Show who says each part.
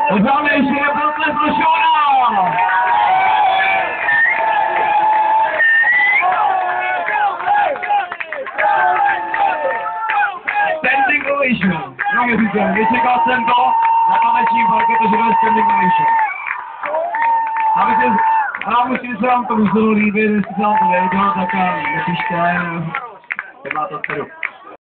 Speaker 1: Pozdravuji ještě pro Shauna! Standing ovation. No, nečekal jsem to, na tanečním parketu, že byl standing ovation. A musím se vám to muselo líbit, jestli se vám to nevědělo, tak napište, jak má to zpěru.